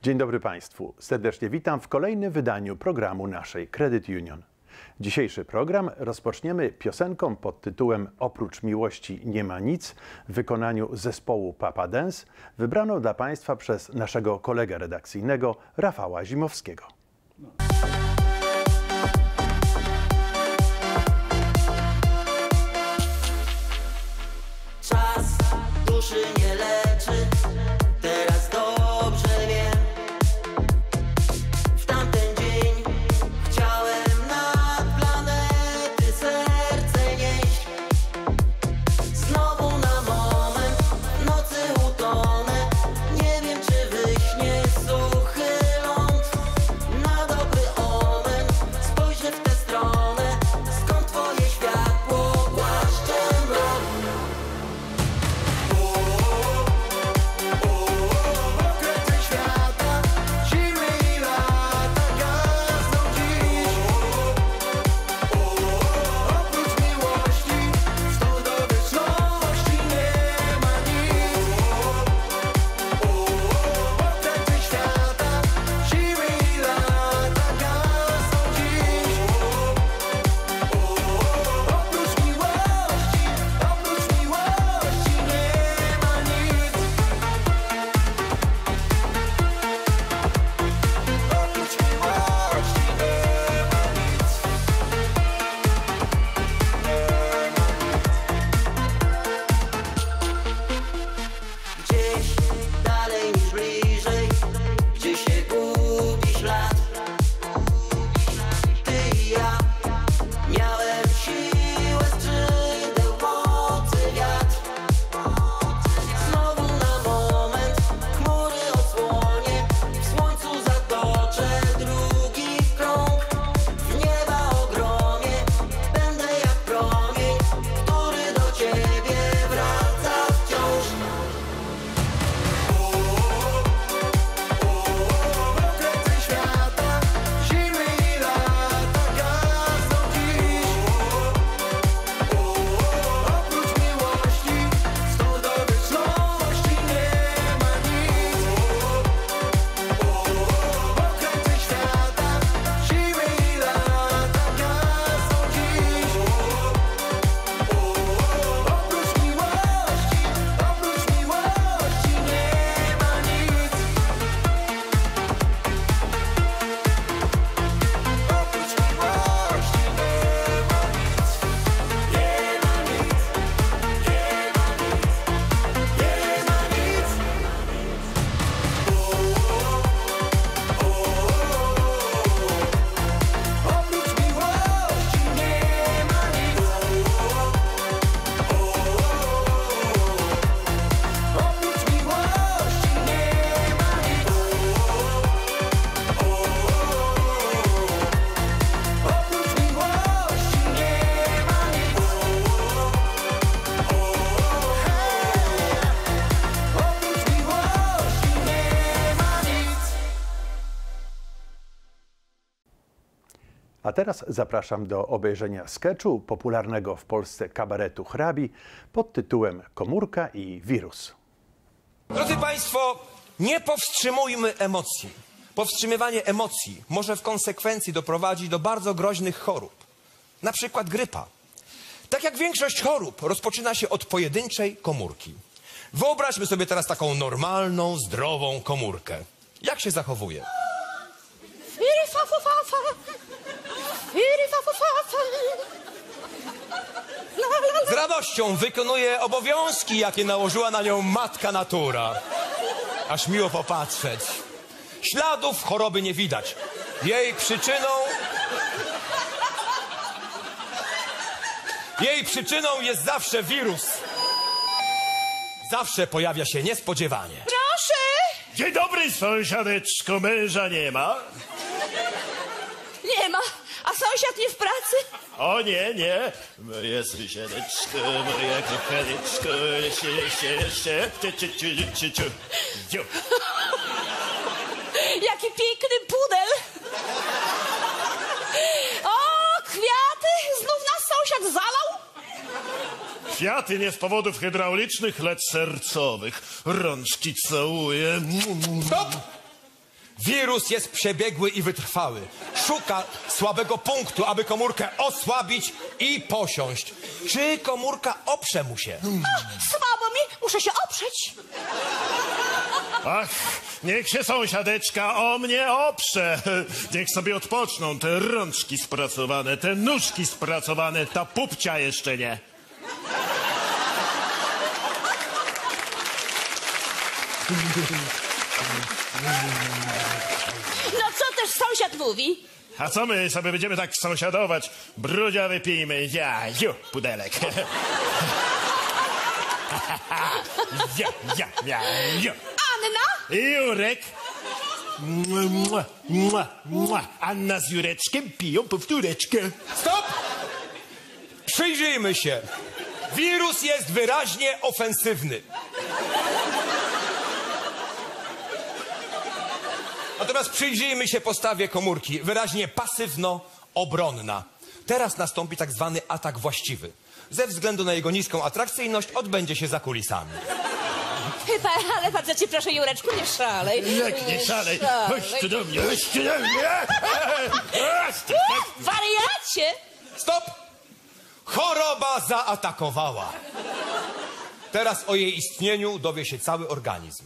Dzień dobry Państwu. Serdecznie witam w kolejnym wydaniu programu naszej Credit Union. Dzisiejszy program rozpoczniemy piosenką pod tytułem Oprócz miłości nie ma nic w wykonaniu zespołu Papa Dance, wybraną dla Państwa przez naszego kolegę redakcyjnego Rafała Zimowskiego. Czas duszy nie leczy, teraz dobrze wiem. W tamten dzień chciałem nad planety serce nieść. Znowu na moment w nocy utonę, nie wiem czy wyśnie suchy ląd. Na dobry omen spojrzę w tę stronę, skąd twoje światło głaszcze mrok. Gdzieś dalej niż bliżej, gdzie się gubi ślad. Ty i ja miałem siłę skrzydeł, mocy wiatr. Znowu na moment chmury odsłonię, w słońcu zatoczę drugi krąg. W nieba ogromie będę jak promień, który do ciebie wraca wciąż. A teraz zapraszam do obejrzenia sketchu popularnego w Polsce kabaretu hrabi pod tytułem Komórka i wirus. Drodzy Państwo, nie powstrzymujmy emocji. Powstrzymywanie emocji może w konsekwencji doprowadzić do bardzo groźnych chorób. Na przykład grypa. Tak jak większość chorób rozpoczyna się od pojedynczej komórki. Wyobraźmy sobie teraz taką normalną, zdrową komórkę. Jak się zachowuje? Z radością wykonuje obowiązki, jakie nałożyła na nią matka natura. Aż miło popatrzeć. Śladów choroby nie widać. Jej przyczyną jest zawsze wirus. Zawsze pojawia się niespodziewanie. Proszę! Dzień dobry, sąsiadeczko, męża nie ma? Nie ma. A sąsiad nie w pracy? O nie, nie. Moja sąsiadeczko, moja kochaneczko, Jaki piękny pudel! O, kwiaty! Znów nas sąsiad zalał? Kwiaty nie z powodów hydraulicznych, lecz sercowych. Rączki całuję. Stop! Wirus jest przebiegły i wytrwały. Szuka słabego punktu, aby komórkę osłabić i posiąść. Czy komórka oprze mu się? Słabo mi, muszę się oprzeć. Ach, niech się sąsiadeczka o mnie oprze. Niech sobie odpoczną te rączki spracowane, te nóżki spracowane, ta pupcia jeszcze nie. No co też sąsiad mówi? A co my sobie będziemy tak sąsiadować? Brudzia wypijmy. Pudelek. Ja. Anna? Jurek. Anna z Jureczkiem piją powtóreczkę. Stop! Przyjrzyjmy się. Wirus jest wyraźnie ofensywny. Natomiast przyjrzyjmy się postawie komórki. Wyraźnie pasywno-obronna. Teraz nastąpi tak zwany atak właściwy. Ze względu na jego niską atrakcyjność odbędzie się za kulisami. Chyba, ale bardzo cię proszę, Jureczku, nie szalej. Jak nie szalej. Chodź tu do mnie, chodź tu do mnie. Wariacie! Stop! Choroba zaatakowała. Teraz o jej istnieniu dowie się cały organizm.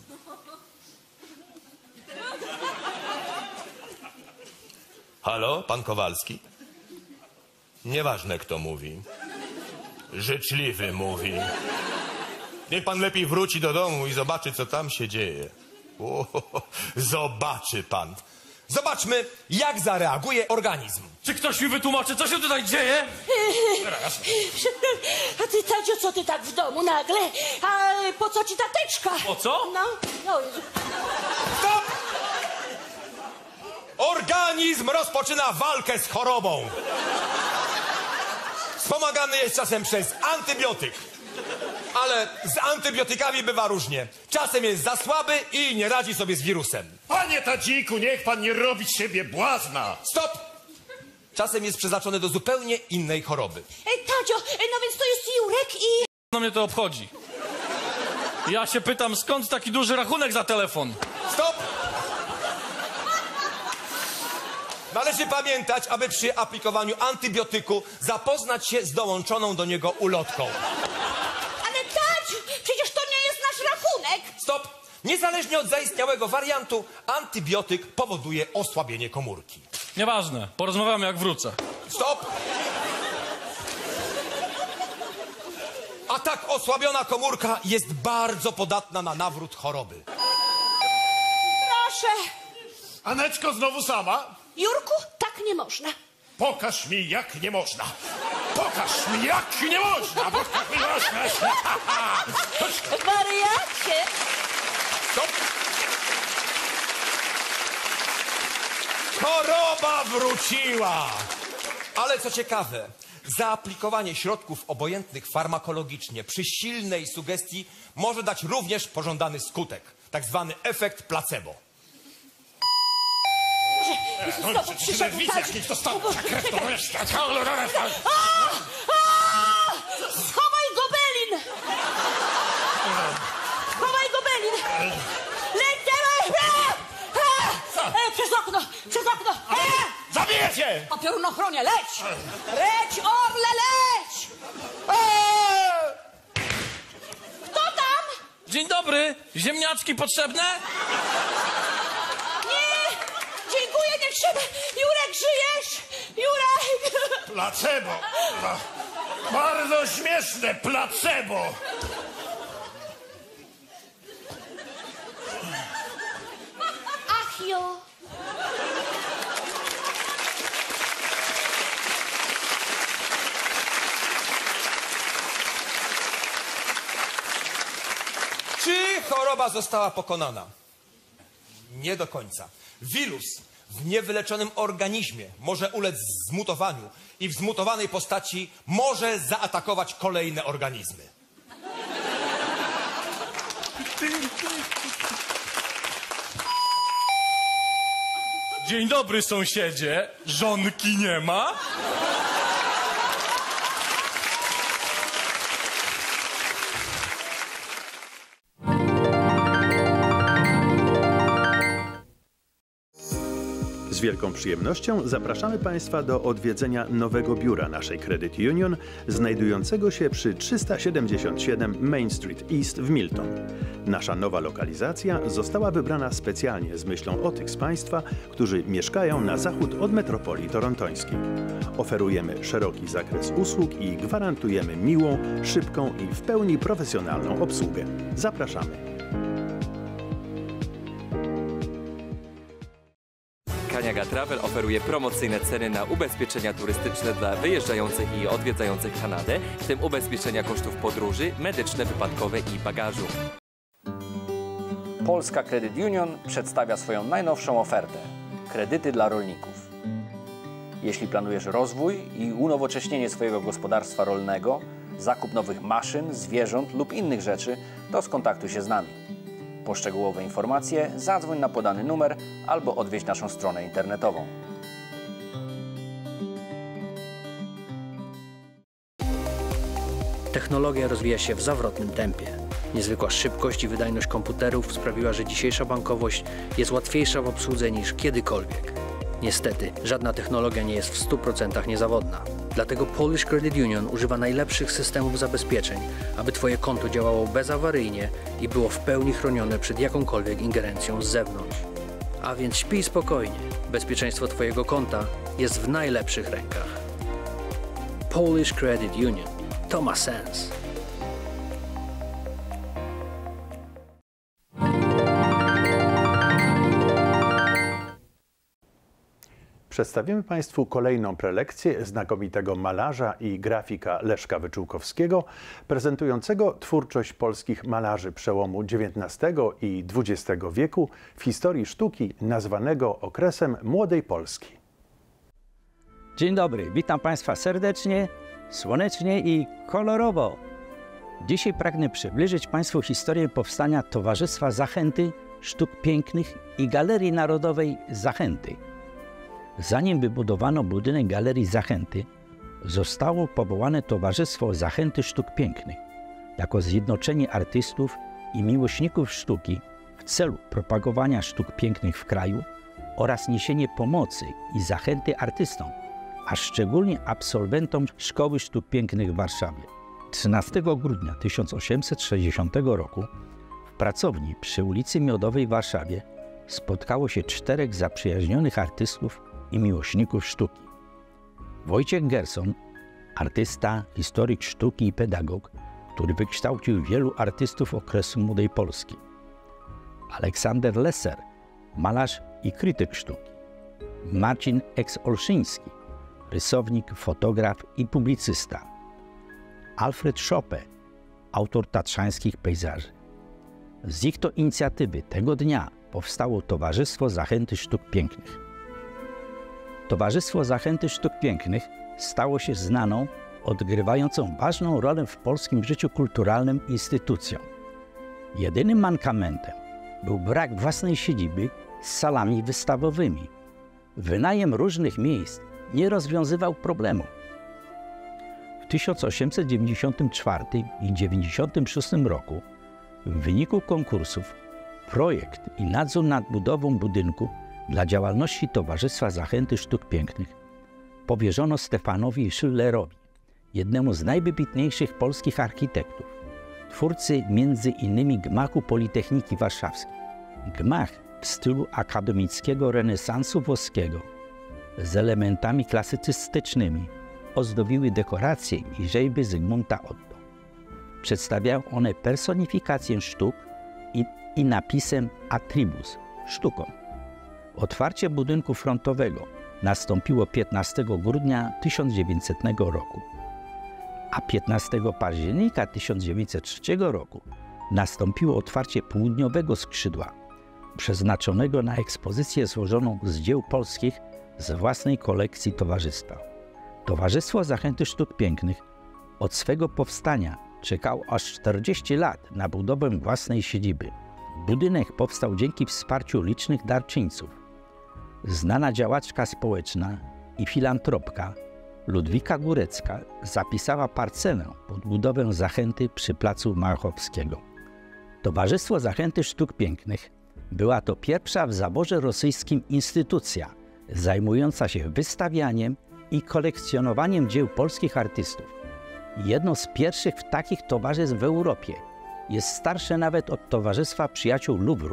Halo, pan Kowalski? Nieważne, kto mówi. Życzliwy mówi. Niech pan lepiej wróci do domu i zobaczy, co tam się dzieje. Zobaczy pan. Zobaczmy, jak zareaguje organizm. Czy ktoś mi wytłumaczy, co się tutaj dzieje? A ty, Tadzio, co ty tak w domu nagle? A po co ci ta teczka? Po co? No. Stop! Organizm rozpoczyna walkę z chorobą. Wspomagany jest czasem przez antybiotyk. Ale z antybiotykami bywa różnie. Czasem jest za słaby i nie radzi sobie z wirusem. Panie Tadziku, niech pan nie robi z siebie błazna. Stop! Czasem jest przeznaczony do zupełnie innej choroby. Tadzio, no więc to jest Jurek i... No mnie to obchodzi. Ja się pytam, skąd taki duży rachunek za telefon? Stop! Należy pamiętać, aby przy aplikowaniu antybiotyku zapoznać się z dołączoną do niego ulotką. Ale Tadziu, przecież to nie jest nasz rachunek. Stop! Niezależnie od zaistniałego wariantu, antybiotyk powoduje osłabienie komórki. Nieważne, porozmawiamy jak wrócę. Stop! A tak osłabiona komórka jest bardzo podatna na nawrót choroby. Proszę. Aneczko znowu sama? Jurku, tak nie można. Pokaż mi, jak nie można. Pokaż mi, jak nie można. Pokaż mi, można. Wariacie. Stop! Choroba wróciła! Ale co ciekawe, zaaplikowanie środków obojętnych farmakologicznie przy silnej sugestii może dać również pożądany skutek. Tak zwany efekt placebo. Znowu przyszedł Widzę, Tadziu. jak to stąd. Schowaj go, Belin! Schowaj go, Belin! Lecimy! Przez okno! Przez okno! Zabiję cię! O piorunochronie, leć! Leć, orle, leć! Kto tam? Dzień dobry, ziemniaczki potrzebne? Nie! Dziękuję, nie trzeba! Jurek, żyjesz? Jurek! Placebo. Bardzo śmieszne placebo. Ach jo! Czy choroba została pokonana? Nie do końca. Wirus w niewyleczonym organizmie może ulec zmutowaniu i w zmutowanej postaci może zaatakować kolejne organizmy. Dzień dobry, sąsiedzie. Żonki nie ma? Z wielką przyjemnością zapraszamy Państwa do odwiedzenia nowego biura naszej Credit Union, znajdującego się przy 377 Main Street East w Milton. Nasza nowa lokalizacja została wybrana specjalnie z myślą o tych z Państwa, którzy mieszkają na zachód od metropolii torontońskiej. Oferujemy szeroki zakres usług i gwarantujemy miłą, szybką i w pełni profesjonalną obsługę. Zapraszamy! Kaniaga Travel oferuje promocyjne ceny na ubezpieczenia turystyczne dla wyjeżdżających i odwiedzających Kanadę, w tym ubezpieczenia kosztów podróży, medyczne, wypadkowe i bagażu. Polska Credit Union przedstawia swoją najnowszą ofertę – kredyty dla rolników. Jeśli planujesz rozwój i unowocześnienie swojego gospodarstwa rolnego, zakup nowych maszyn, zwierząt lub innych rzeczy, to skontaktuj się z nami. Po szczegółowe informacje zadzwoń na podany numer albo odwiedź naszą stronę internetową. Technologia rozwija się w zawrotnym tempie. Niezwykła szybkość i wydajność komputerów sprawiła, że dzisiejsza bankowość jest łatwiejsza w obsłudze niż kiedykolwiek. Niestety, żadna technologia nie jest w 100% niezawodna. Dlatego Polish Credit Union używa najlepszych systemów zabezpieczeń, aby Twoje konto działało bezawaryjnie i było w pełni chronione przed jakąkolwiek ingerencją z zewnątrz. A więc śpij spokojnie. Bezpieczeństwo Twojego konta jest w najlepszych rękach. Polish Credit Union. To ma sens. Przedstawimy Państwu kolejną prelekcję znakomitego malarza i grafika Leszka Wyczółkowskiego, prezentującego twórczość polskich malarzy przełomu XIX i XX wieku w historii sztuki nazwanego okresem Młodej Polski. Dzień dobry, witam Państwa serdecznie, słonecznie i kolorowo. Dzisiaj pragnę przybliżyć Państwu historię powstania Towarzystwa Zachęty Sztuk Pięknych i Galerii Narodowej Zachęty. Zanim wybudowano budynek Galerii Zachęty, zostało powołane Towarzystwo Zachęty Sztuk Pięknych jako zjednoczenie artystów i miłośników sztuki w celu propagowania sztuk pięknych w kraju oraz niesienie pomocy i zachęty artystom, a szczególnie absolwentom Szkoły Sztuk Pięknych w Warszawie. 13 grudnia 1860 roku w pracowni przy ulicy Miodowej w Warszawie spotkało się 4 zaprzyjaźnionych artystów i miłośników sztuki. Wojciech Gerson, artysta, historyk sztuki i pedagog, który wykształcił wielu artystów okresu Młodej Polski. Aleksander Lesser, malarz i krytyk sztuki. Marcin Eks-Olszyński, rysownik, fotograf i publicysta. Alfred Schoppe, autor tatrzańskich pejzaży. Z ich to inicjatywy tego dnia powstało Towarzystwo Zachęty Sztuk Pięknych. Towarzystwo Zachęty Sztuk Pięknych stało się znaną, odgrywającą ważną rolę w polskim życiu kulturalnym instytucją. Jedynym mankamentem był brak własnej siedziby z salami wystawowymi. Wynajem różnych miejsc nie rozwiązywał problemu. W 1894 i 1896 roku w wyniku konkursów projekt i nadzór nad budową budynku dla działalności Towarzystwa Zachęty Sztuk Pięknych powierzono Stefanowi Schillerowi, jednemu z najwybitniejszych polskich architektów, twórcy m.in. gmachu Politechniki Warszawskiej. Gmach w stylu akademickiego renesansu włoskiego z elementami klasycystycznymi ozdobiły dekoracje i rzeźby Zygmunta Otto. Przedstawiają one personifikację sztuk i napisem Atribus – sztuką. Otwarcie budynku frontowego nastąpiło 15 grudnia 1900 roku, a 15 października 1903 roku nastąpiło otwarcie południowego skrzydła, przeznaczonego na ekspozycję złożoną z dzieł polskich z własnej kolekcji towarzystwa. Towarzystwo Zachęty Sztuk Pięknych od swego powstania czekało aż 40 lat na budowę własnej siedziby. Budynek powstał dzięki wsparciu licznych darczyńców. Znana działaczka społeczna i filantropka Ludwika Górecka zapisała parcelę pod budowę Zachęty przy placu Machowskiego. Towarzystwo Zachęty Sztuk Pięknych była to pierwsza w zaborze rosyjskim instytucja zajmująca się wystawianiem i kolekcjonowaniem dzieł polskich artystów. Jedno z pierwszych takich towarzystw w Europie. Jest starsze nawet od Towarzystwa Przyjaciół Luwru.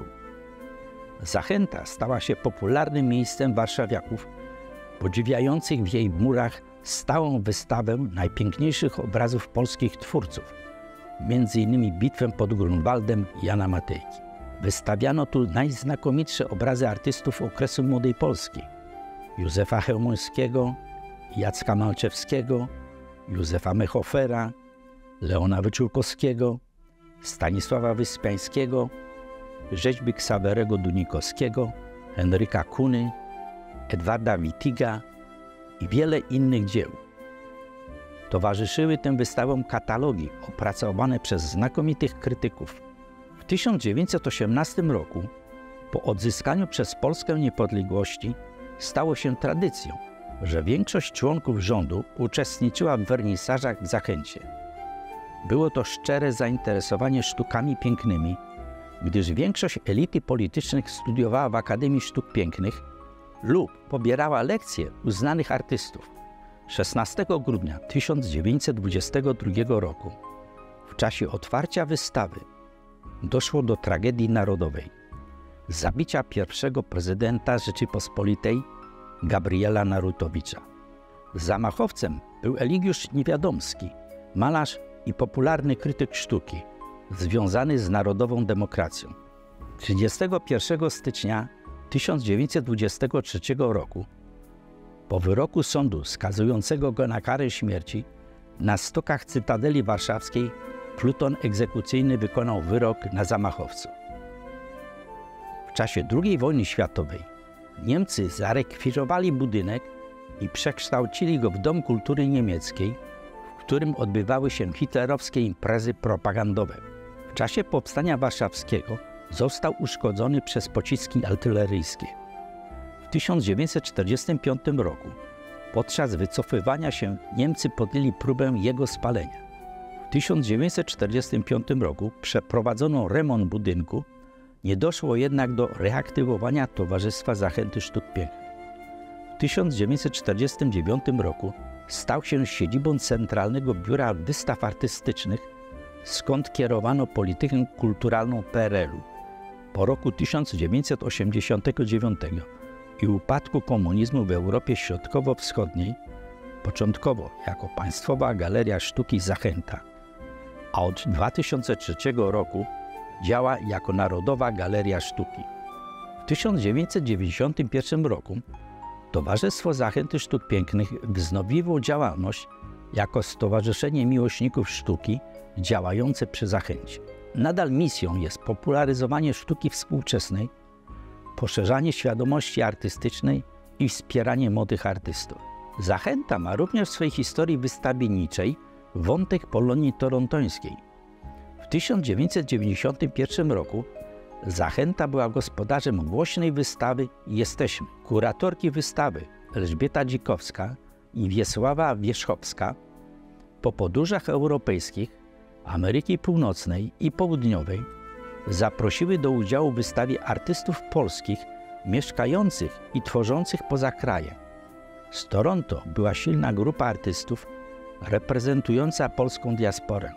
Zachęta stała się popularnym miejscem warszawiaków, podziwiających w jej murach stałą wystawę najpiękniejszych obrazów polskich twórców, m.in. Bitwę pod Grunwaldem Jana Matejki. Wystawiano tu najznakomitsze obrazy artystów okresu Młodej Polski: Józefa Chełmońskiego, Jacka Malczewskiego, Józefa Mechofera, Leona Wyczółkowskiego, Stanisława Wyspiańskiego, rzeźby Ksawerego Dunikowskiego, Henryka Kuny, Edwarda Wittiga i wiele innych dzieł. Towarzyszyły tym wystawom katalogi opracowane przez znakomitych krytyków. W 1918 roku, po odzyskaniu przez Polskę niepodległości, stało się tradycją, że większość członków rządu uczestniczyła w wernisażach w Zachęcie. Było to szczere zainteresowanie sztukami pięknymi, gdyż większość elity politycznych studiowała w Akademii Sztuk Pięknych lub pobierała lekcje u znanych artystów. 16 grudnia 1922 roku, w czasie otwarcia wystawy, doszło do tragedii narodowej, zabicia pierwszego prezydenta Rzeczypospolitej, Gabriela Narutowicza. Zamachowcem był Eligiusz Niewiadomski, malarz i popularny krytyk sztuki, związany z narodową demokracją. 31 stycznia 1923 roku, po wyroku sądu skazującego go na karę śmierci, na stokach Cytadeli Warszawskiej pluton egzekucyjny wykonał wyrok na zamachowców. W czasie II wojny światowej Niemcy zarekwirowali budynek i przekształcili go w Dom Kultury Niemieckiej, w którym odbywały się hitlerowskie imprezy propagandowe. W czasie Powstania Warszawskiego został uszkodzony przez pociski artyleryjskie. W 1945 roku podczas wycofywania się Niemcy podjęli próbę jego spalenia. W 1945 roku przeprowadzono remont budynku, nie doszło jednak do reaktywowania Towarzystwa Zachęty Sztuk Pięknych. W 1949 roku stał się siedzibą Centralnego Biura Wystaw Artystycznych, skąd kierowano politykę kulturalną PRL-u. Po roku 1989 i upadku komunizmu w Europie Środkowo-Wschodniej, początkowo jako Państwowa Galeria Sztuki Zachęta, a od 2003 roku działa jako Narodowa Galeria Sztuki. W 1991 roku Towarzystwo Zachęty Sztuk Pięknych wznowiło działalność jako Stowarzyszenie Miłośników Sztuki działające przy Zachęcie. Nadal misją jest popularyzowanie sztuki współczesnej, poszerzanie świadomości artystycznej i wspieranie młodych artystów. Zachęta ma również w swojej historii wystawienniczej wątek Polonii Torontońskiej. W 1991 roku Zachęta była gospodarzem głośnej wystawy Jesteśmy. Kuratorki wystawy Elżbieta Dzikowska i Wiesława Wierzchowska po podróżach europejskich, Ameryki Północnej i Południowej zaprosiły do udziału w wystawie artystów polskich mieszkających i tworzących poza krajem. Z Toronto była silna grupa artystów reprezentująca polską diasporę.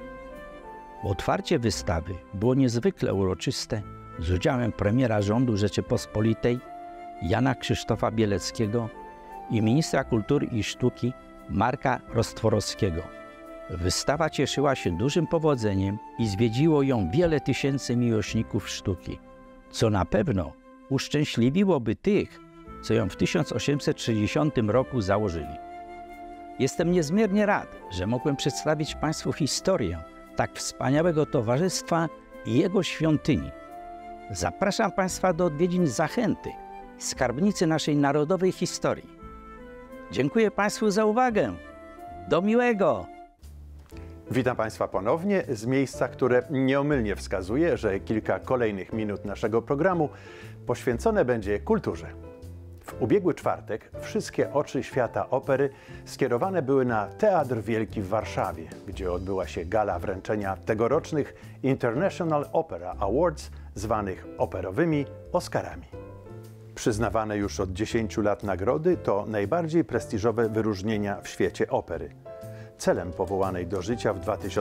Otwarcie wystawy było niezwykle uroczyste z udziałem premiera rządu Rzeczypospolitej Jana Krzysztofa Bieleckiego i ministra kultury i sztuki Marka Rostworowskiego. Wystawa cieszyła się dużym powodzeniem i zwiedziło ją wiele tysięcy miłośników sztuki, co na pewno uszczęśliwiłoby tych, co ją w 1860 roku założyli. Jestem niezmiernie rad, że mogłem przedstawić Państwu historię tak wspaniałego towarzystwa i jego świątyni. Zapraszam Państwa do odwiedzin Zachęty, skarbnicy naszej narodowej historii. Dziękuję Państwu za uwagę. Do miłego! Witam Państwa ponownie z miejsca, które nieomylnie wskazuje, że kilka kolejnych minut naszego programu poświęcone będzie kulturze. W ubiegły czwartek wszystkie oczy świata opery skierowane były na Teatr Wielki w Warszawie, gdzie odbyła się gala wręczenia tegorocznych International Opera Awards, zwanych operowymi Oscarami. Przyznawane już od 10 lat nagrody to najbardziej prestiżowe wyróżnienia w świecie opery. Celem powołanej do życia w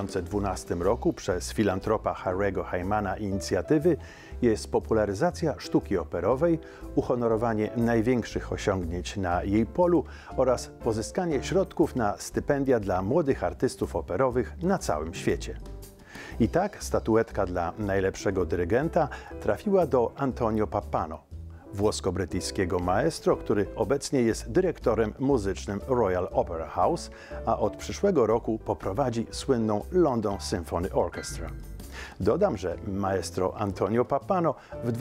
2012 roku przez filantropa Harry'ego Hymana inicjatywy jest popularyzacja sztuki operowej, uhonorowanie największych osiągnięć na jej polu oraz pozyskanie środków na stypendia dla młodych artystów operowych na całym świecie. I tak statuetka dla najlepszego dyrygenta trafiła do Antonio Pappano, włosko-brytyjskiego maestro, który obecnie jest dyrektorem muzycznym Royal Opera House, a od przyszłego roku poprowadzi słynną London Symphony Orchestra. Dodam, że maestro Antonio Pappano w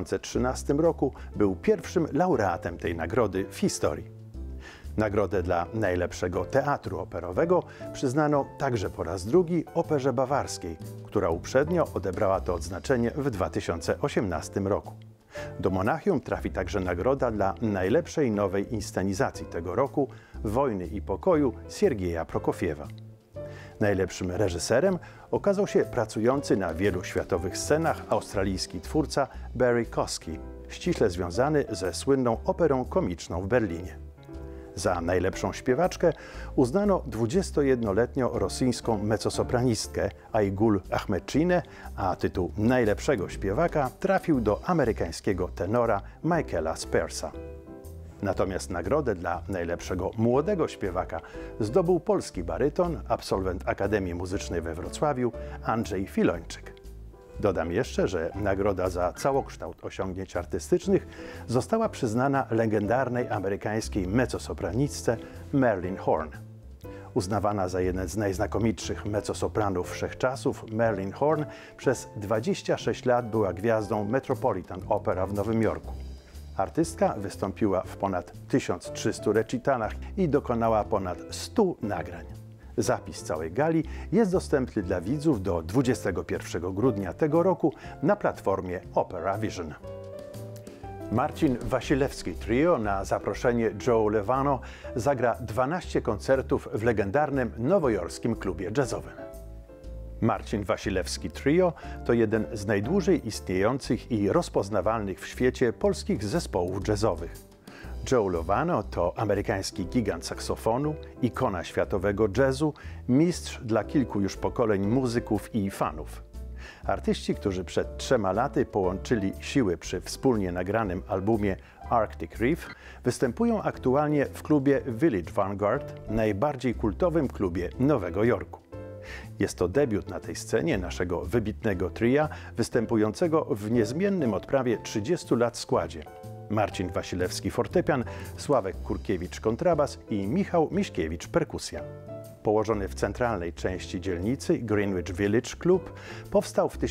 2013 roku był pierwszym laureatem tej nagrody w historii. Nagrodę dla najlepszego teatru operowego przyznano także po raz drugi Operze Bawarskiej, która uprzednio odebrała to odznaczenie w 2018 roku. Do Monachium trafi także nagroda dla najlepszej nowej inscenizacji tego roku Wojny i pokoju Siergieja Prokofiewa. Najlepszym reżyserem okazał się pracujący na wielu światowych scenach australijski twórca Barry Kosky, ściśle związany ze słynną operą komiczną w Berlinie. Za najlepszą śpiewaczkę uznano 21-letnią rosyjską mezzosopranistkę Aygul Ahmedczynę, a tytuł najlepszego śpiewaka trafił do amerykańskiego tenora Michaela Spersa. Natomiast nagrodę dla najlepszego młodego śpiewaka zdobył polski baryton, absolwent Akademii Muzycznej we Wrocławiu Andrzej Filończyk. Dodam jeszcze, że nagroda za całokształt osiągnięć artystycznych została przyznana legendarnej amerykańskiej mezzosopranistce Marilyn Horne. Uznawana za jeden z najznakomitszych mezzosopranów wszechczasów, Marilyn Horne przez 26 lat była gwiazdą Metropolitan Opera w Nowym Jorku. Artystka wystąpiła w ponad 1300 recitalach i dokonała ponad 100 nagrań. Zapis całej gali jest dostępny dla widzów do 21 grudnia tego roku na platformie Opera Vision. Marcin Wasilewski Trio na zaproszenie Joe Lovano zagra 12 koncertów w legendarnym nowojorskim klubie jazzowym. Marcin Wasilewski Trio to jeden z najdłużej istniejących i rozpoznawalnych w świecie polskich zespołów jazzowych. Joe Lovano to amerykański gigant saksofonu, ikona światowego jazzu, mistrz dla kilku już pokoleń muzyków i fanów. Artyści, którzy przed 3 laty połączyli siły przy wspólnie nagranym albumie Arctic Reef, występują aktualnie w klubie Village Vanguard, najbardziej kultowym klubie Nowego Jorku. Jest to debiut na tej scenie naszego wybitnego tria, występującego w niezmiennym od prawie 30 lat składzie. Marcin Wasilewski fortepian, Sławek Kurkiewicz kontrabas i Michał Miśkiewicz perkusja. Położony w centralnej części dzielnicy Greenwich Village Club powstał w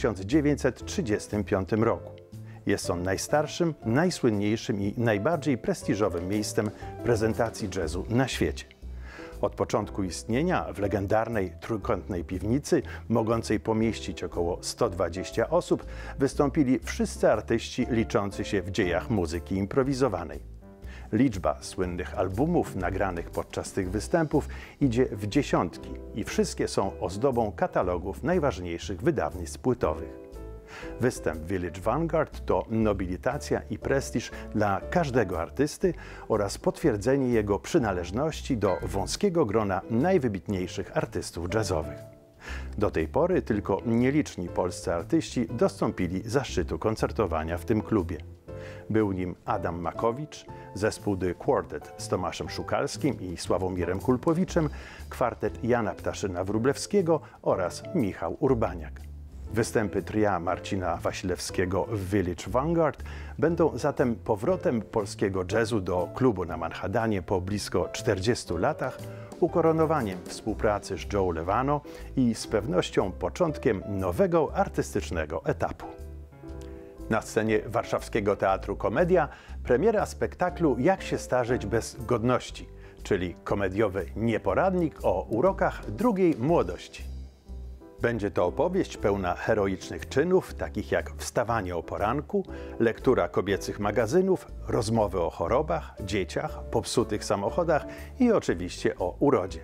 1935 roku. Jest on najstarszym, najsłynniejszym i najbardziej prestiżowym miejscem prezentacji jazzu na świecie. Od początku istnienia w legendarnej trójkątnej piwnicy, mogącej pomieścić około 120 osób, wystąpili wszyscy artyści liczący się w dziejach muzyki improwizowanej. Liczba słynnych albumów nagranych podczas tych występów idzie w dziesiątki i wszystkie są ozdobą katalogów najważniejszych wydawnictw płytowych. Występ Village Vanguard to nobilitacja i prestiż dla każdego artysty oraz potwierdzenie jego przynależności do wąskiego grona najwybitniejszych artystów jazzowych. Do tej pory tylko nieliczni polscy artyści dostąpili zaszczytu koncertowania w tym klubie. Był nim Adam Makowicz, zespół The Quartet z Tomaszem Szukalskim i Sławomirem Kulpowiczem, kwartet Jana Ptaszyna-Wróblewskiego oraz Michał Urbaniak. Występy tria Marcina Wasilewskiego w Village Vanguard będą zatem powrotem polskiego jazzu do klubu na Manhattanie po blisko 40 latach, ukoronowaniem współpracy z Joe Lovano i z pewnością początkiem nowego artystycznego etapu. Na scenie warszawskiego Teatru Komedia premiera spektaklu Jak się starzeć bez godności, czyli komediowy nieporadnik o urokach drugiej młodości. Będzie to opowieść pełna heroicznych czynów, takich jak wstawanie o poranku, lektura kobiecych magazynów, rozmowy o chorobach, dzieciach, popsutych samochodach i oczywiście o urodzie.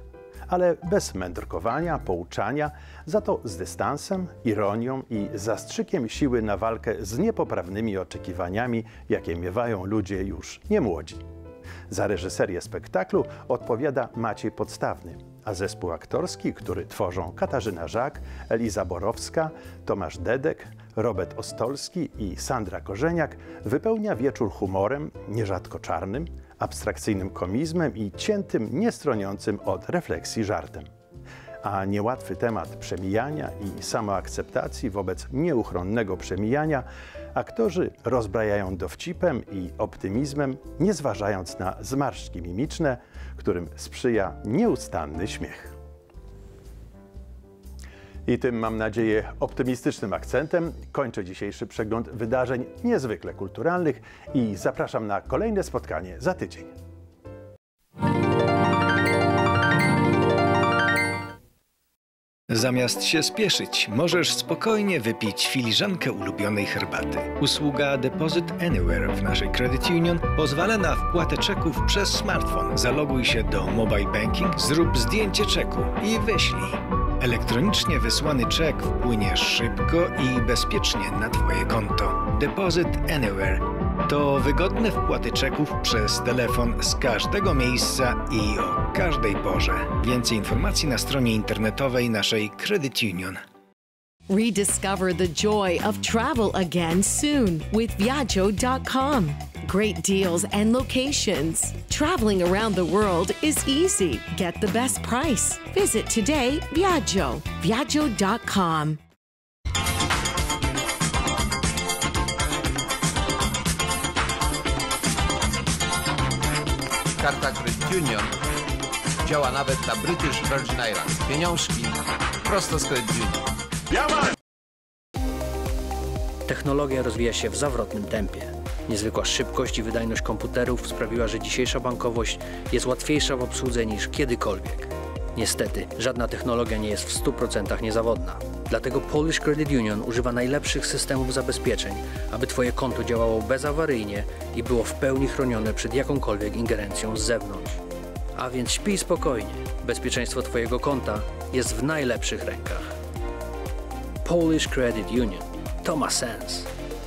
ale bez mędrkowania, pouczania, za to z dystansem, ironią i zastrzykiem siły na walkę z niepoprawnymi oczekiwaniami, jakie miewają ludzie już niemłodzi. Za reżyserię spektaklu odpowiada Maciej Podstawny, a zespół aktorski, który tworzą Katarzyna Żak, Eliza Borowska, Tomasz Dedek, Robert Ostolski i Sandra Korzeniak, wypełnia wieczór humorem, nierzadko czarnym, abstrakcyjnym komizmem i ciętym, niestroniącym od refleksji żartem. A niełatwy temat przemijania i samoakceptacji wobec nieuchronnego przemijania aktorzy rozbrajają dowcipem i optymizmem, nie zważając na zmarszczki mimiczne, którym sprzyja nieustanny śmiech. I tym, mam nadzieję, optymistycznym akcentem kończę dzisiejszy przegląd wydarzeń niezwykle kulturalnych i zapraszam na kolejne spotkanie za tydzień. Zamiast się spieszyć, możesz spokojnie wypić filiżankę ulubionej herbaty. Usługa Deposit Anywhere w naszej Credit Union pozwala na wpłatę czeków przez smartfon. Zaloguj się do Mobile Banking, zrób zdjęcie czeku i wyślij. Elektronicznie wysłany czek wpłynie szybko i bezpiecznie na Twoje konto. Deposit Anywhere to wygodne wpłaty czeków przez telefon z każdego miejsca i o każdej porze. Więcej informacji na stronie internetowej naszej Credit Union. Rediscover the joy of travel again soon with Viaggio.com. Great deals and locations. Traveling around the world is easy. Get the best price. Visit today Viaggio. Viaggio.com. Karta Credit Union działa nawet na British Virgin Islands. Pieniążki prosto z Credit Union. Technologia rozwija się w zawrotnym tempie. Niezwykła szybkość i wydajność komputerów sprawiła, że dzisiejsza bankowość jest łatwiejsza w obsłudze niż kiedykolwiek. Niestety, żadna technologia nie jest w 100% niezawodna. Dlatego Polish Credit Union używa najlepszych systemów zabezpieczeń, aby Twoje konto działało bezawaryjnie i było w pełni chronione przed jakąkolwiek ingerencją z zewnątrz. A więc śpij spokojnie. Bezpieczeństwo Twojego konta jest w najlepszych rękach. Polish Credit Union. To ma sens.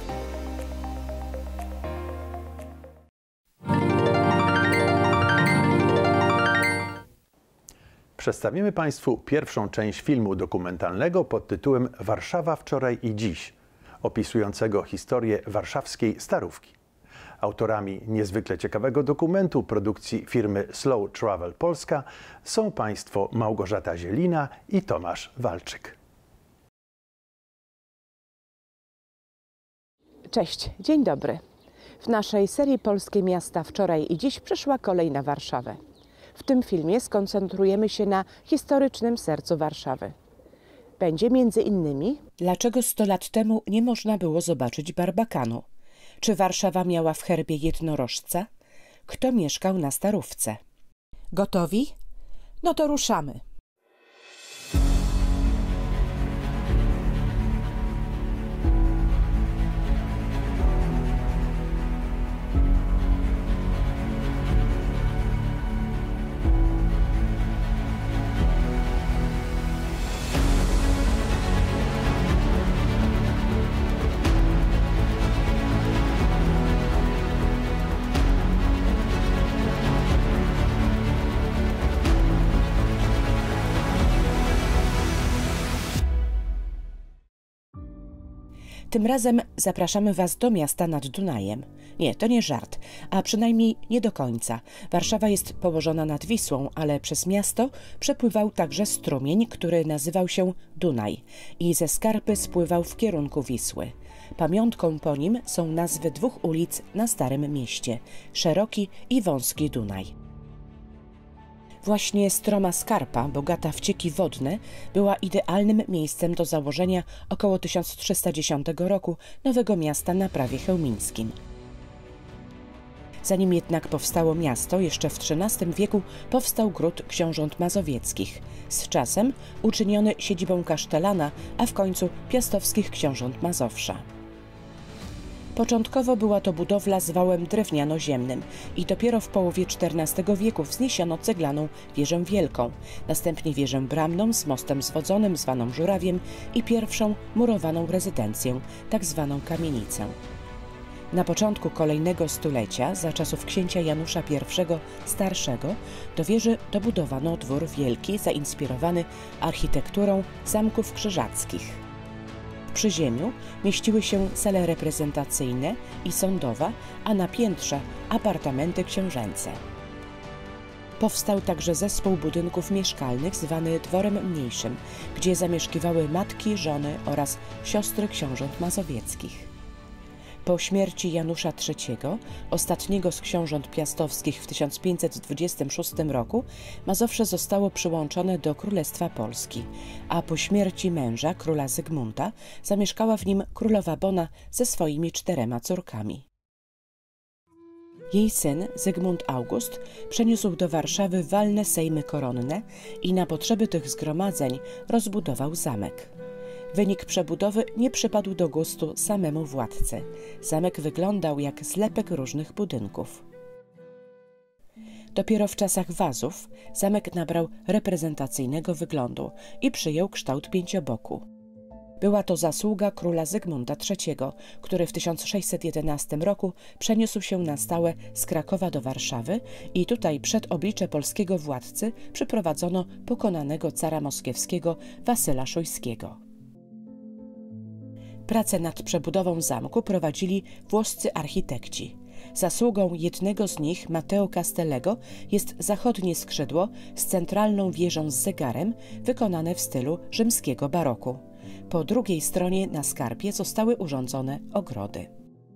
Przedstawimy Państwu pierwszą część filmu dokumentalnego pod tytułem Warszawa wczoraj i dziś, opisującego historię warszawskiej Starówki. Autorami niezwykle ciekawego dokumentu produkcji firmy Slow Travel Polska są Państwo Małgorzata Zielina i Tomasz Walczyk. Cześć, dzień dobry. W naszej serii Polskie Miasta wczoraj i dziś przyszła kolej na Warszawę. W tym filmie skoncentrujemy się na historycznym sercu Warszawy. Będzie między innymi: dlaczego 100 lat temu nie można było zobaczyć Barbakanu? Czy Warszawa miała w herbie jednorożca? Kto mieszkał na Starówce? Gotowi? No to ruszamy. Tym razem zapraszamy Was do miasta nad Dunajem. Nie, to nie żart, a przynajmniej nie do końca. Warszawa jest położona nad Wisłą, ale przez miasto przepływał także strumień, który nazywał się Dunaj i ze Skarpy spływał w kierunku Wisły. Pamiątką po nim są nazwy 2 ulic na Starym Mieście – Szeroki i Wąski Dunaj. Właśnie stroma Skarpa, bogata w cieki wodne, była idealnym miejscem do założenia około 1310 roku nowego miasta na prawie chełmińskim. Zanim jednak powstało miasto, jeszcze w XIII wieku powstał gród książąt mazowieckich, z czasem uczyniony siedzibą kasztelana, a w końcu piastowskich książąt Mazowsza. Początkowo była to budowla z wałem drewniano-ziemnym i dopiero w połowie XIV wieku wzniesiono ceglaną wieżę wielką, następnie wieżę bramną z mostem zwodzonym zwaną żurawiem i pierwszą murowaną rezydencję, tak zwaną kamienicę. Na początku kolejnego stulecia, za czasów księcia Janusza I Starszego, do wieży dobudowano dwór wielki, zainspirowany architekturą zamków krzyżackich. W przyziemiu mieściły się sale reprezentacyjne i sądowa, a na piętrze apartamenty książęce. Powstał także zespół budynków mieszkalnych zwany Dworem Mniejszym, gdzie zamieszkiwały matki, żony oraz siostry książąt mazowieckich. Po śmierci Janusza III, ostatniego z książąt piastowskich w 1526 roku, Mazowsze zostało przyłączone do Królestwa Polski, a po śmierci męża, króla Zygmunta, zamieszkała w nim królowa Bona ze swoimi 4 córkami. Jej syn, Zygmunt August, przeniósł do Warszawy walne sejmy koronne i na potrzeby tych zgromadzeń rozbudował zamek. Wynik przebudowy nie przypadł do gustu samemu władcy. Zamek wyglądał jak zlepek różnych budynków. Dopiero w czasach Wazów zamek nabrał reprezentacyjnego wyglądu i przyjął kształt pięcioboku. Była to zasługa króla Zygmunta III, który w 1611 roku przeniósł się na stałe z Krakowa do Warszawy i tutaj przed oblicze polskiego władcy przyprowadzono pokonanego cara moskiewskiego Wasyla Szujskiego. Prace nad przebudową zamku prowadzili włoscy architekci. Zasługą jednego z nich, Matteo Castellego, jest zachodnie skrzydło z centralną wieżą z zegarem, wykonane w stylu rzymskiego baroku. Po drugiej stronie na skarpie zostały urządzone ogrody.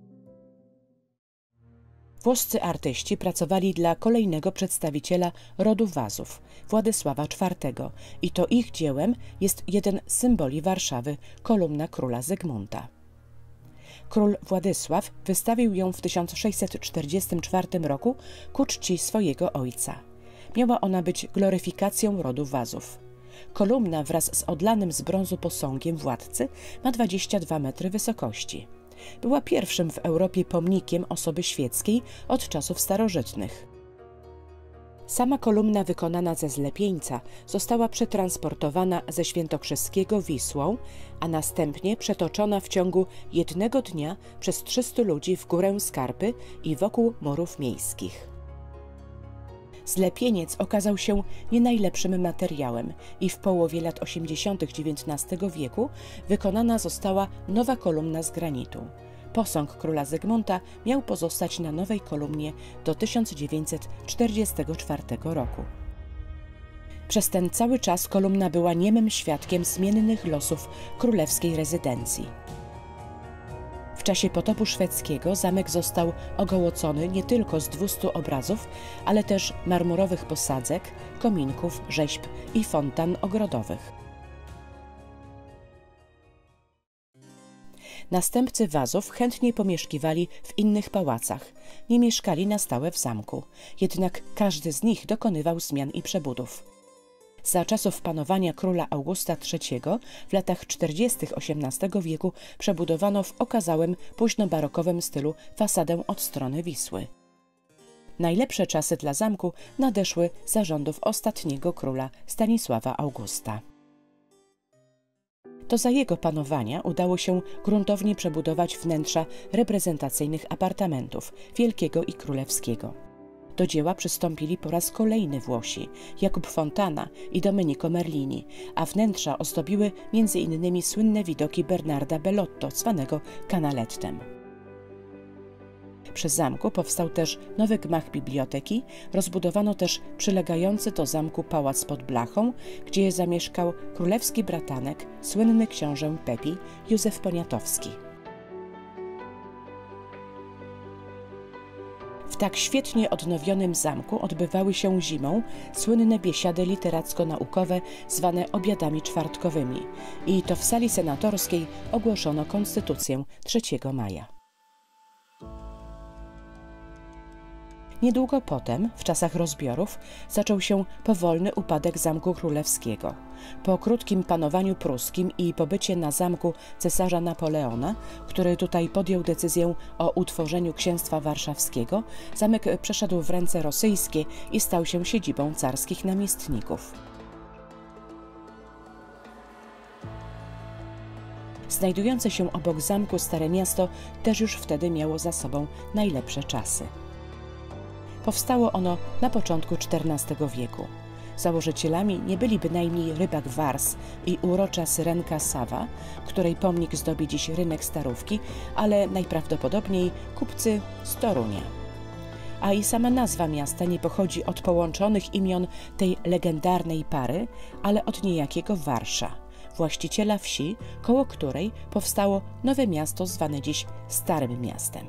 Włoscy artyści pracowali dla kolejnego przedstawiciela rodu Wazów, Władysława IV, i to ich dziełem jest jeden z symboli Warszawy, kolumna króla Zygmunta. Król Władysław wystawił ją w 1644 roku ku czci swojego ojca. Miała ona być gloryfikacją rodu Wazów. Kolumna wraz z odlanym z brązu posągiem władcy ma 22 metry wysokości. Była pierwszym w Europie pomnikiem osoby świeckiej od czasów starożytnych. Sama kolumna wykonana ze zlepieńca została przetransportowana ze Świętokrzyskiego Wisłą, a następnie przetoczona w ciągu jednego dnia przez 300 ludzi w górę Skarpy i wokół murów miejskich. Zlepieniec okazał się nie najlepszym materiałem i w połowie lat 80. XIX wieku wykonana została nowa kolumna z granitu. Posąg króla Zygmunta miał pozostać na nowej kolumnie do 1944 roku. Przez ten cały czas kolumna była niemym świadkiem zmiennych losów królewskiej rezydencji. W czasie potopu szwedzkiego zamek został ogołocony nie tylko z 200 obrazów, ale też marmurowych posadzek, kominków, rzeźb i fontan ogrodowych. Następcy Wazów chętnie pomieszkiwali w innych pałacach, nie mieszkali na stałe w zamku, jednak każdy z nich dokonywał zmian i przebudów. Za czasów panowania króla Augusta III w latach 40. XVIII wieku przebudowano w okazałym późnobarokowym stylu fasadę od strony Wisły. Najlepsze czasy dla zamku nadeszły za rządów ostatniego króla Stanisława Augusta. To za jego panowania udało się gruntownie przebudować wnętrza reprezentacyjnych apartamentów Wielkiego i Królewskiego. Do dzieła przystąpili po raz kolejny Włosi, Jakub Fontana i Domenico Merlini, a wnętrza ozdobiły m.in. słynne widoki Bernarda Bellotto, zwanego Canalettem. Przy zamku powstał też nowy gmach biblioteki, rozbudowano też przylegający do zamku pałac pod blachą, gdzie zamieszkał królewski bratanek, słynny książę Pepi, Józef Poniatowski. W tak świetnie odnowionym zamku odbywały się zimą słynne biesiady literacko-naukowe zwane obiadami czwartkowymi i to w sali senatorskiej ogłoszono konstytucję 3 maja. Niedługo potem, w czasach rozbiorów, zaczął się powolny upadek Zamku Królewskiego. Po krótkim panowaniu pruskim i pobycie na zamku cesarza Napoleona, który tutaj podjął decyzję o utworzeniu księstwa warszawskiego, zamek przeszedł w ręce rosyjskie i stał się siedzibą carskich namiestników. Znajdujące się obok zamku Stare Miasto też już wtedy miało za sobą najlepsze czasy. Powstało ono na początku XIV wieku. Założycielami nie byli bynajmniej rybak Wars i urocza syrenka Sawa, której pomnik zdobi dziś rynek Starówki, ale najprawdopodobniej kupcy z Torunia. A i sama nazwa miasta nie pochodzi od połączonych imion tej legendarnej pary, ale od niejakiego Warsza, właściciela wsi, koło której powstało nowe miasto zwane dziś Starym Miastem.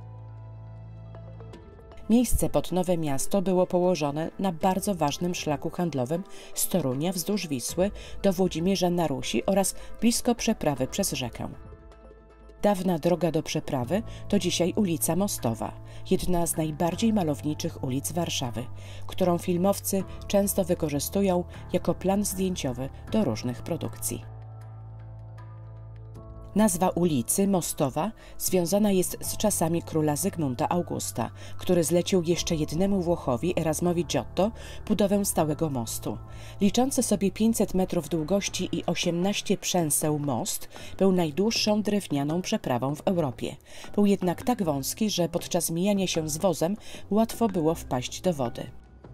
Miejsce pod Nowe Miasto było położone na bardzo ważnym szlaku handlowym z Torunia wzdłuż Wisły do Włodzimierza na Rusi oraz blisko przeprawy przez rzekę. Dawna droga do przeprawy to dzisiaj ulica Mostowa, jedna z najbardziej malowniczych ulic Warszawy, którą filmowcy często wykorzystują jako plan zdjęciowy do różnych produkcji. Nazwa ulicy Mostowa związana jest z czasami króla Zygmunta Augusta, który zlecił jeszcze jednemu Włochowi, Erasmowi Giotto, budowę stałego mostu. Liczący sobie 500 metrów długości i 18 przęseł most był najdłuższą drewnianą przeprawą w Europie. Był jednak tak wąski, że podczas mijania się z wozem łatwo było wpaść do wody.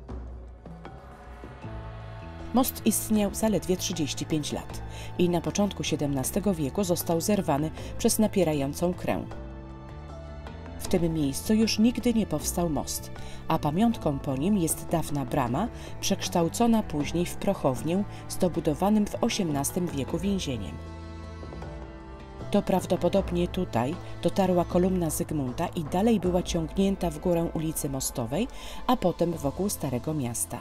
Most istniał zaledwie 35 lat i na początku XVII wieku został zerwany przez napierającą krę. W tym miejscu już nigdy nie powstał most, a pamiątką po nim jest dawna brama, przekształcona później w prochownię z dobudowanym w XVIII wieku więzieniem. To prawdopodobnie tutaj dotarła kolumna Zygmunta i dalej była ciągnięta w górę ulicy Mostowej, a potem wokół Starego Miasta.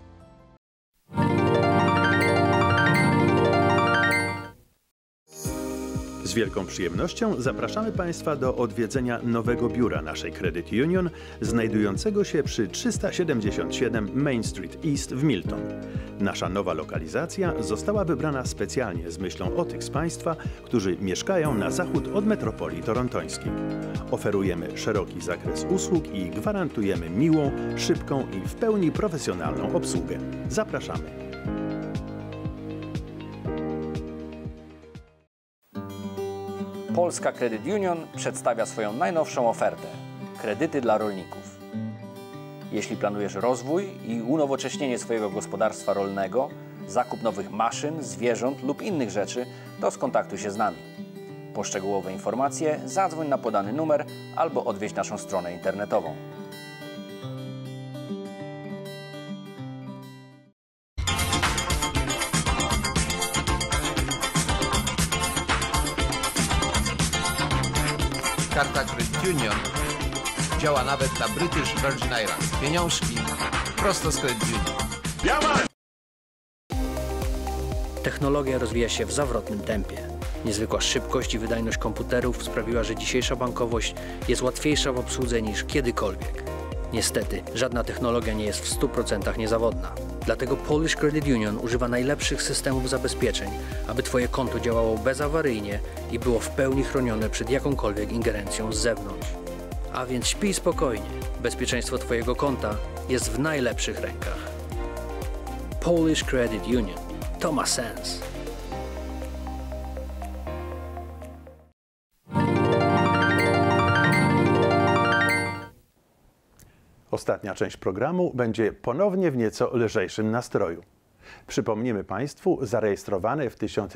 Z wielką przyjemnością zapraszamy Państwa do odwiedzenia nowego biura naszej Credit Union, znajdującego się przy 377 Main Street East w Milton. Nasza nowa lokalizacja została wybrana specjalnie z myślą o tych z Państwa, którzy mieszkają na zachód od metropolii torontońskiej. Oferujemy szeroki zakres usług i gwarantujemy miłą, szybką i w pełni profesjonalną obsługę. Zapraszamy! Polska Credit Union przedstawia swoją najnowszą ofertę – kredyty dla rolników. Jeśli planujesz rozwój i unowocześnienie swojego gospodarstwa rolnego, zakup nowych maszyn, zwierząt lub innych rzeczy, to skontaktuj się z nami. Po szczegółowe informacje zadzwoń na podany numer albo odwiedź naszą stronę internetową. Karta Credit Union działa nawet na British Virgin Islands. Pieniążki prosto z Credit Union. Technologia rozwija się w zawrotnym tempie. Niezwykła szybkość i wydajność komputerów sprawiła, że dzisiejsza bankowość jest łatwiejsza w obsłudze niż kiedykolwiek. Niestety, żadna technologia nie jest w 100% niezawodna. Dlatego Polish Credit Union używa najlepszych systemów zabezpieczeń, aby Twoje konto działało bezawaryjnie i było w pełni chronione przed jakąkolwiek ingerencją z zewnątrz. A więc śpij spokojnie. Bezpieczeństwo Twojego konta jest w najlepszych rękach. Polish Credit Union. To ma sens. Ostatnia część programu będzie ponownie w nieco lżejszym nastroju. Przypomnimy Państwu zarejestrowany w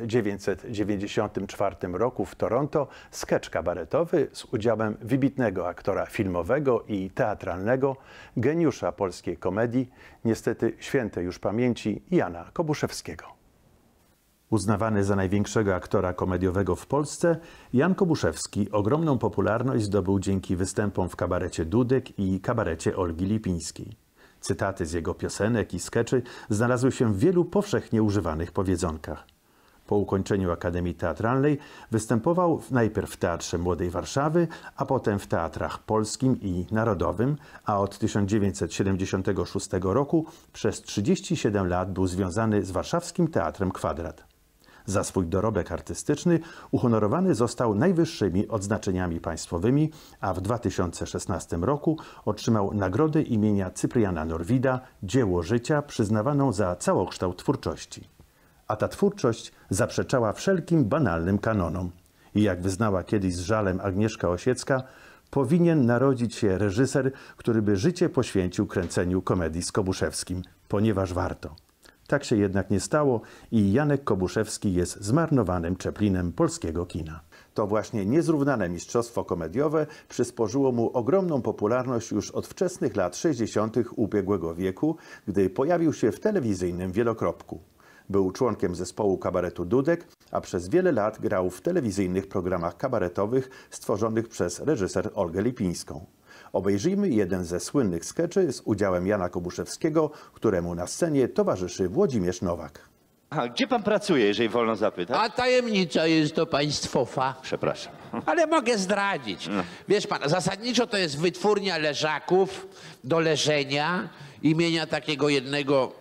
1994 roku w Toronto sketch kabaretowy z udziałem wybitnego aktora filmowego i teatralnego, geniusza polskiej komedii, niestety świętej już pamięci Jana Kobuszewskiego. Uznawany za największego aktora komediowego w Polsce, Jan Kobuszewski ogromną popularność zdobył dzięki występom w kabarecie Dudek i kabarecie Olgi Lipińskiej. Cytaty z jego piosenek i skeczy znalazły się w wielu powszechnie używanych powiedzonkach. Po ukończeniu Akademii Teatralnej występował najpierw w Teatrze Młodej Warszawy, a potem w Teatrach Polskim i Narodowym, a od 1976 roku przez 37 lat był związany z warszawskim Teatrem Kwadrat. Za swój dorobek artystyczny uhonorowany został najwyższymi odznaczeniami państwowymi, a w 2016 roku otrzymał nagrodę imienia Cypriana Norwida Dzieło Życia przyznawaną za całokształt twórczości. A ta twórczość zaprzeczała wszelkim banalnym kanonom. I jak wyznała kiedyś z żalem Agnieszka Osiecka, powinien narodzić się reżyser, który by życie poświęcił kręceniu komedii z Kobuszewskim, ponieważ warto. Tak się jednak nie stało i Janek Kobuszewski jest zmarnowanym Chaplinem polskiego kina. To właśnie niezrównane mistrzostwo komediowe przysporzyło mu ogromną popularność już od wczesnych lat 60. ubiegłego wieku, gdy pojawił się w telewizyjnym Wielokropku. Był członkiem zespołu kabaretu Dudek, a przez wiele lat grał w telewizyjnych programach kabaretowych stworzonych przez reżyser Olgę Lipińską. Obejrzyjmy jeden ze słynnych skeczy z udziałem Jana Kobuszewskiego, któremu na scenie towarzyszy Włodzimierz Nowak. A gdzie pan pracuje, jeżeli wolno zapytać? A tajemnicza jest to państwowa. Przepraszam. Ale mogę zdradzić. No. Wiesz pan, zasadniczo to jest wytwórnia leżaków do leżenia imienia takiego jednego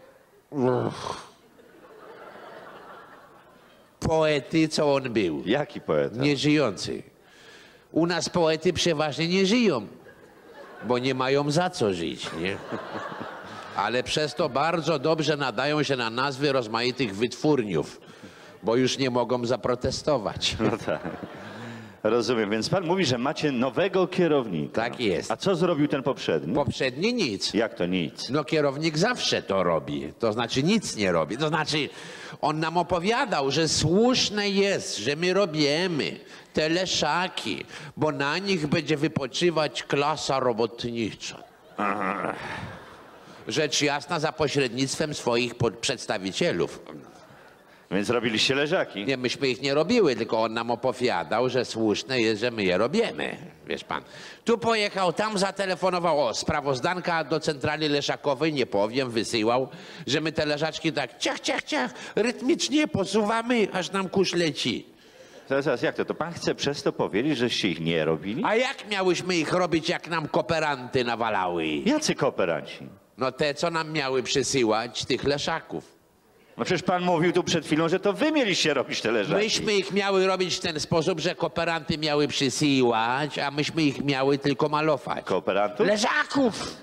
poety, co on był. Jaki poeta? Nieżyjący. U nas poety przeważnie nie żyją, bo nie mają za co żyć, nie? Ale przez to bardzo dobrze nadają się na nazwy rozmaitych wytwórniów, bo już nie mogą zaprotestować. No tak. Rozumiem, więc pan mówi, że macie nowego kierownika. Tak jest. A co zrobił ten poprzedni? Poprzedni nic. Jak to nic? No kierownik zawsze to robi, to znaczy nic nie robi. To znaczy on nam opowiadał, że słuszne jest, że my robimy te leszaki, bo na nich będzie wypoczywać klasa robotnicza. Aha. Rzecz jasna za pośrednictwem swoich przedstawicielów. Więc robiliście leżaki? Nie, myśmy ich nie robiły, tylko on nam opowiadał, że słuszne jest, że my je robimy. Wiesz pan. Tu pojechał, tam zatelefonował, o, sprawozdanka do centrali leszakowej, nie powiem, wysyłał, że my te leżaczki tak ciach, ciach, ciach, rytmicznie posuwamy, aż nam kurz leci. Zaraz, jak to? To pan chce przez to powiedzieć, żeście ich nie robili? A jak miałyśmy ich robić, jak nam kooperanty nawalały? Jacy kooperanci? No te, co nam miały przysyłać tych leszaków. No przecież pan mówił tu przed chwilą, że to wy mieliście robić te leżaki. Myśmy ich miały robić w ten sposób, że kooperanty miały przysyłać, a myśmy ich miały tylko malować. Kooperantów? Leżaków!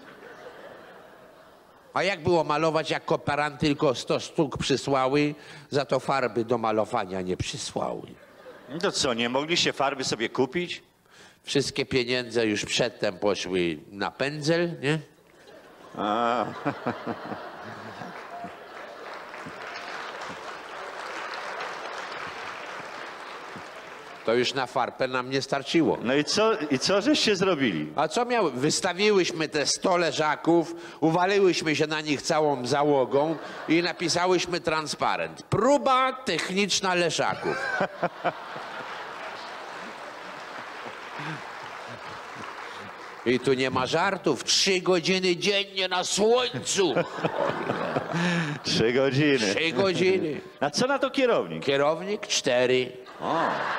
A jak było malować, jak kooperanty tylko 100 sztuk przysłały, za to farby do malowania nie przysłały. No to co, nie mogliście farby sobie kupić? Wszystkie pieniądze już przedtem poszły na pędzel, nie? A. To już na farbę nam nie starczyło. No i co żeście zrobili? A co miały? Wystawiłyśmy te 100 leżaków, uwaliłyśmy się na nich całą załogą i napisałyśmy transparent. Próba techniczna leżaków. I tu nie ma żartów. 3 godziny dziennie na słońcu. 3 godziny. 3 godziny. A co na to kierownik? Kierownik 4. O.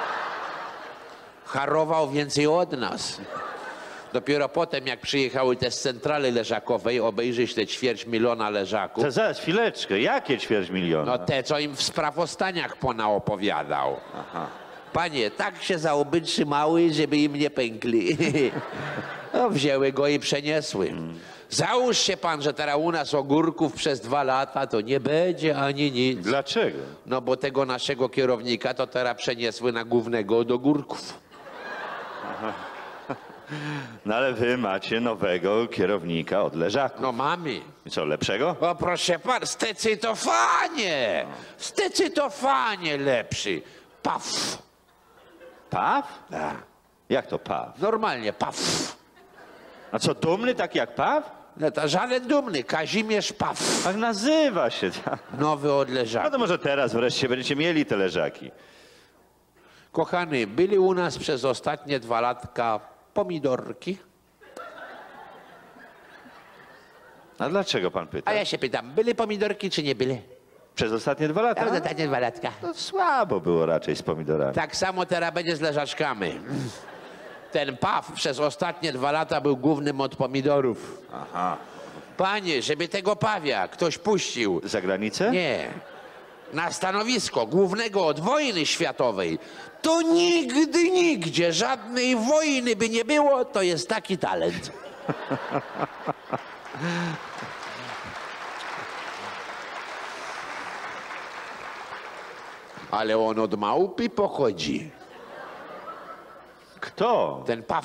Harował więcej od nas. Dopiero potem, jak przyjechały te z centrali leżakowej, obejrzeć te 250 000 leżaków. To zaraz, chwileczkę, jakie 250 000? No te, co im w sprawostaniach ponaopowiadał. Aha. Panie, tak się za łby trzymały, żeby im nie pękli. No, wzięły go i przeniesły. Załóż się pan, że teraz u nas ogórków przez 2 lata to nie będzie ani nic. Dlaczego? No bo tego naszego kierownika to teraz przeniesły na głównego od ogórków. Aha. No ale wy macie nowego kierownika od leżaków. No mamy. I co, lepszego? O proszę pan, zdecydowanie! Zdecydowanie lepszy. Paf. Paw? Tak. Jak to paw? Normalnie, paf. A co, dumny tak jak paw? No to żaden dumny, Kazimierz Paf. Tak nazywa się. Tak. Nowy od leżaków. No to może teraz wreszcie będziecie mieli te leżaki. Kochany, byli u nas przez ostatnie 2 latka pomidorki. A dlaczego pan pyta? A ja się pytam, byli pomidorki czy nie byli? Przez ostatnie 2 lata? Przez ostatnie 2 latka. To słabo było raczej z pomidorami. Tak samo teraz będzie z leżaczkami. Ten paw przez ostatnie 2 lata był głównym od pomidorów. Aha. Panie, żeby tego pawia ktoś puścił... Za granicę? Nie. Na stanowisko głównego od wojny światowej, to nigdy, nigdzie żadnej wojny by nie było, to jest taki talent. Ale on od małpy pochodzi. Kto? Ten paw.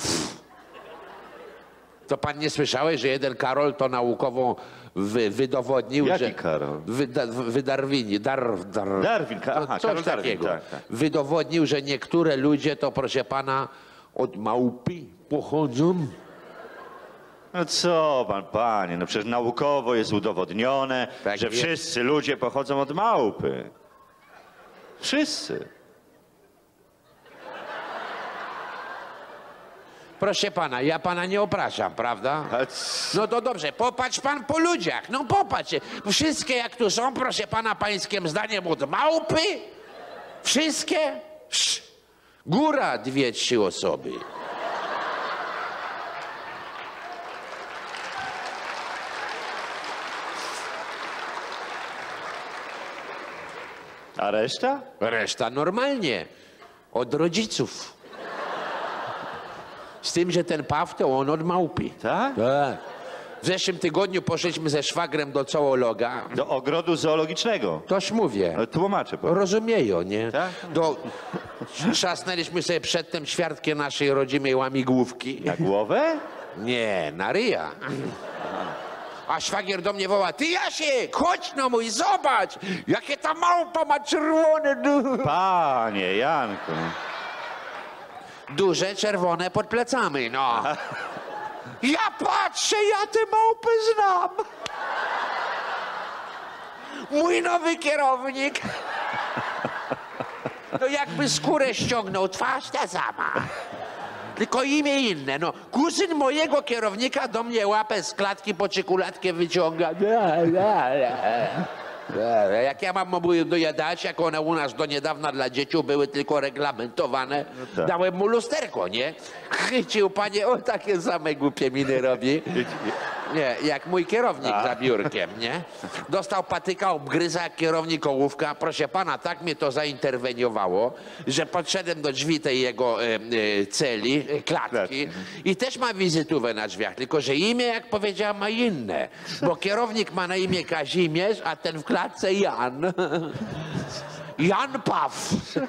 To pan nie słyszałeś, że jeden Karol to naukowo wydowodnił, Jaki że... Karol? Darwin, Darwin, aha, coś Karol Darwin, takiego. tak, tak. Wydowodnił, że niektóre ludzie to, proszę pana, od małpy pochodzą. No co pan, panie, no przecież naukowo jest udowodnione, Tak że jest. wszyscy ludzie pochodzą od małpy. Wszyscy. Proszę pana, ja pana nie opraszam, prawda? No to dobrze, popatrz pan po ludziach, no popatrz. Wszystkie jak tu są, proszę pana, pańskim zdaniem od małpy? Wszystkie? Góra 2-3 osoby. A reszta? Reszta normalnie, od rodziców. Z tym, że ten paw to on od małpy. Tak? Tak. W zeszłym tygodniu poszliśmy ze szwagrem do zoologa. Do ogrodu zoologicznego. Toż mówię. No, tłumaczę. Rozumieją, nie? Tak? Trzasnęliśmy sobie przedtem ćwiartkę naszej rodzimej łamigłówki. Na głowę? Nie, na ryja. A szwagier do mnie woła: ty Jasiek, chodź no mój, zobacz, jakie ta małpa ma czerwone. Panie Janku. Duże, czerwone pod plecami, no. Ja patrzę, ja tę małpę znam. Mój nowy kierownik. No jakby skórę ściągnął, twarz ta sama. Tylko imię inne, no. Kuzyn mojego kierownika do mnie łapę z klatki po czekoladkę wyciąga. Jak ja mam mu dojadać, jak one u nas do niedawna dla dzieci były tylko reglamentowane, No tak. dałem mu lusterko, nie? Chycił, panie, o takie same głupie miny robi. Nie, jak mój kierownik za biurkiem, nie? Dostał patyka, obgryza jak kierownik ołówka. Proszę pana, tak mnie to zainterweniowało, że podszedłem do drzwi tej jego celi, klatki i też ma wizytówę na drzwiach, tylko że imię, jak powiedziałem, ma inne. Bo kierownik ma na imię Kazimierz, a ten w klatce Jan. Jan Paw.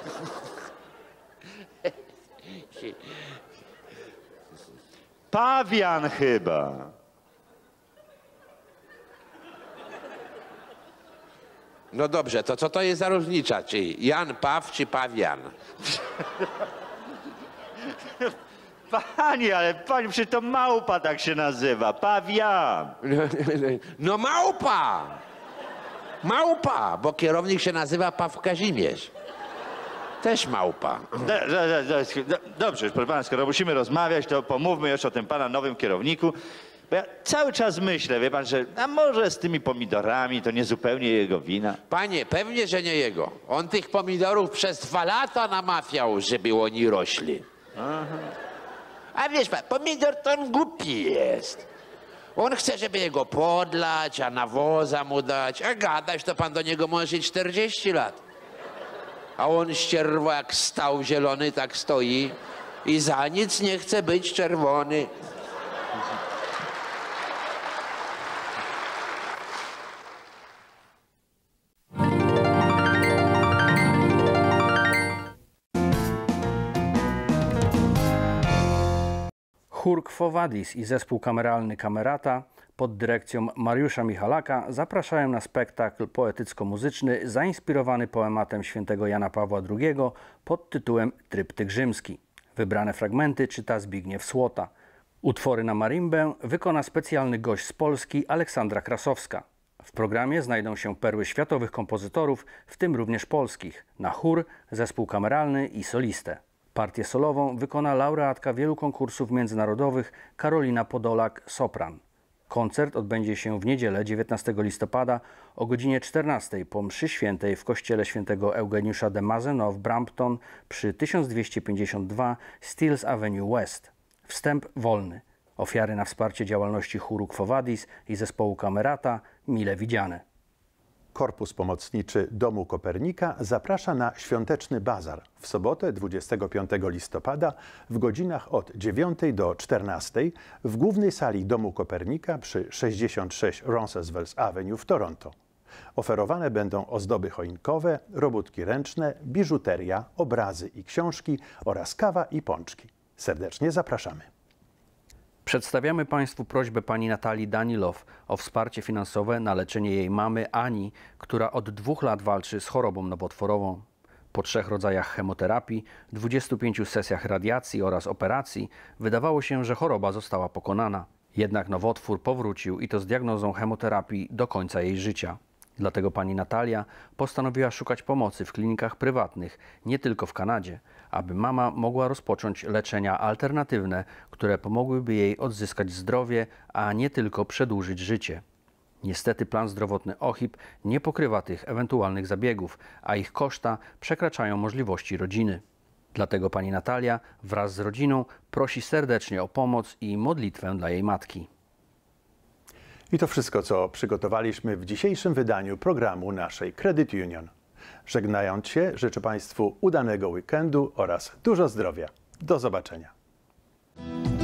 Pawian chyba. No dobrze, to co to jest za różnica? Czy Jan Paw, czy Pawian? Panie, ale pani, przecież to małpa tak się nazywa. Pawian. No małpa! Małpa, bo kierownik się nazywa Paw Kazimierz. Też małpa. Dobrze, proszę pana, skoro musimy rozmawiać, to pomówmy jeszcze o tym pana nowym kierowniku. Bo ja cały czas myślę, wie pan, że a może z tymi pomidorami to nie zupełnie jego wina. Panie, pewnie, że nie jego. On tych pomidorów przez 2 lata namawiał, żeby oni rośli. Aha. A wiesz pan, pomidor to on głupi jest. On chce, żeby jego podlać, a nawoza mu dać. A gadać to pan do niego może 40 lat. A on ścierwo jak stał zielony, tak stoi i za nic nie chce być czerwony. Chór Quo Vadis i zespół kameralny Kamerata pod dyrekcją Mariusza Michalaka zapraszają na spektakl poetycko-muzyczny zainspirowany poematem świętego Jana Pawła II pod tytułem Tryptyk rzymski. Wybrane fragmenty czyta Zbigniew Słota. Utwory na marimbę wykona specjalny gość z Polski Aleksandra Krasowska. W programie znajdą się perły światowych kompozytorów, w tym również polskich, na chór, zespół kameralny i solistę. Partię solową wykona laureatka wielu konkursów międzynarodowych Karolina Podolak, sopran. Koncert odbędzie się w niedzielę 19 listopada o godzinie 14 po mszy świętej w kościele świętego Eugeniusza de Mazenot w Brampton przy 1252 Steeles Avenue West. Wstęp wolny. Ofiary na wsparcie działalności chóru Quo Vadis i zespołu Camerata mile widziane. Korpus Pomocniczy Domu Kopernika zaprasza na świąteczny bazar w sobotę 25 listopada w godzinach od 9 do 14 w głównej sali Domu Kopernika przy 66 Roncesvalles Avenue w Toronto. Oferowane będą ozdoby choinkowe, robótki ręczne, biżuteria, obrazy i książki oraz kawa i pączki. Serdecznie zapraszamy. Przedstawiamy Państwu prośbę pani Natalii Danilow o wsparcie finansowe na leczenie jej mamy Ani, która od 2 lat walczy z chorobą nowotworową. Po 3 rodzajach chemoterapii, 25 sesjach radiacji oraz operacji wydawało się, że choroba została pokonana. Jednak nowotwór powrócił i to z diagnozą chemoterapii do końca jej życia. Dlatego pani Natalia postanowiła szukać pomocy w klinikach prywatnych, nie tylko w Kanadzie, aby mama mogła rozpocząć leczenia alternatywne, które pomogłyby jej odzyskać zdrowie, a nie tylko przedłużyć życie. Niestety plan zdrowotny OHIP nie pokrywa tych ewentualnych zabiegów, a ich koszta przekraczają możliwości rodziny. Dlatego pani Natalia wraz z rodziną prosi serdecznie o pomoc i modlitwę dla jej matki. I to wszystko, co przygotowaliśmy w dzisiejszym wydaniu programu naszej Credit Union. Żegnając się, życzę Państwu udanego weekendu oraz dużo zdrowia. Do zobaczenia.